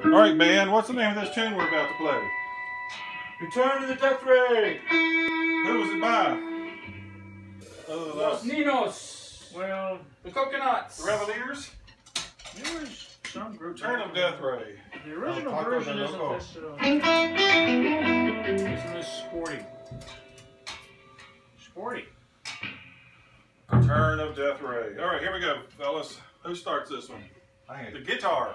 Alright, man, what's the name of this tune we're about to play? Return to the Death Ray! Who was it by? Los Ninos! Well, the Coconuts! The Cavaliers? There was some group. Return of Death Ray. The original version isn't this, isn't this sporty? Sporty. Return of Death Ray. Alright, here we go, fellas. Who starts this one? The guitar.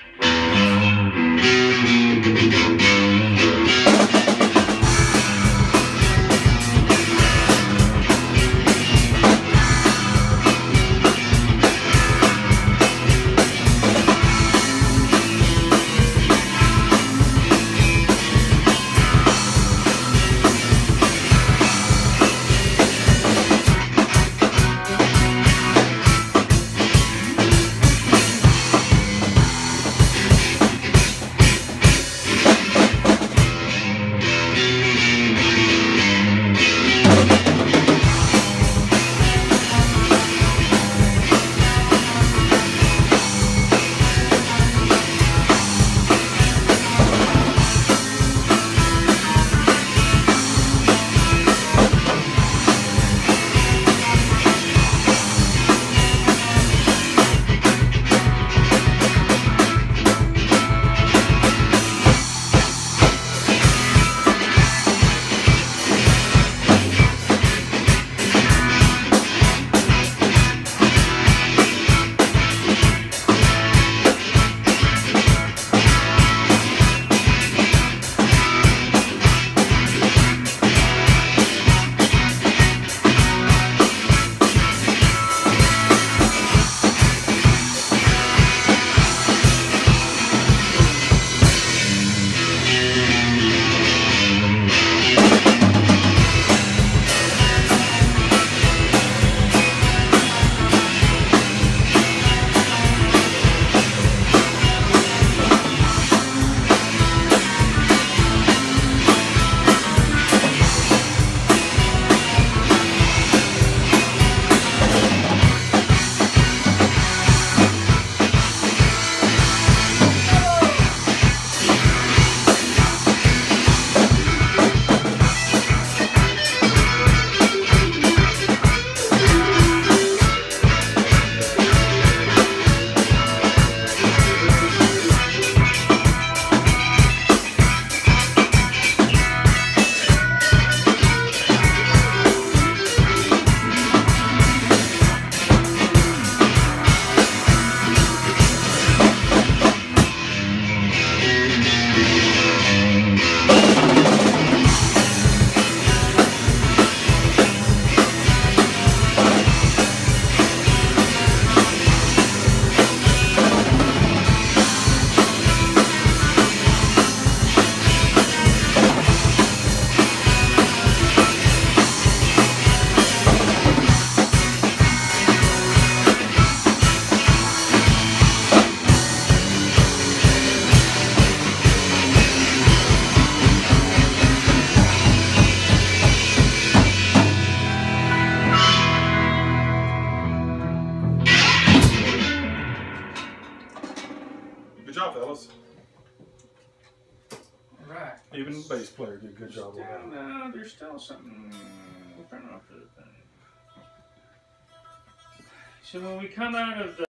Good job, fellas. All right. Even the bass player did a good job on that. No, there's still something. We'll turn off the thing. So when we come out of the